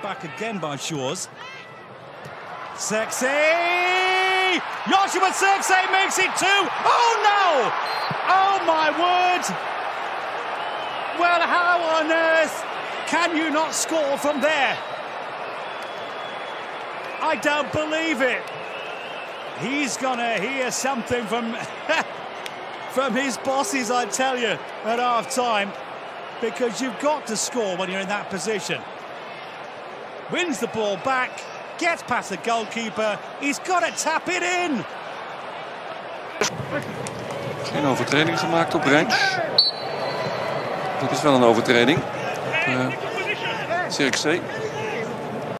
back again by Shores. ZIRKZEE! Joshua ZIRKZEE makes it 2! Oh no! Oh my word! Well, how on earth can you not score from there? I don't believe it. He's gonna hear something from from his bosses, I tell you, at half-time, because you've got to score when you're in that position. Wins the ball back, gets past the goalkeeper, he's got to tap it in. Geen overtreding gemaakt op Rijns. Dat is wel een overtreding. ZIRKZEE.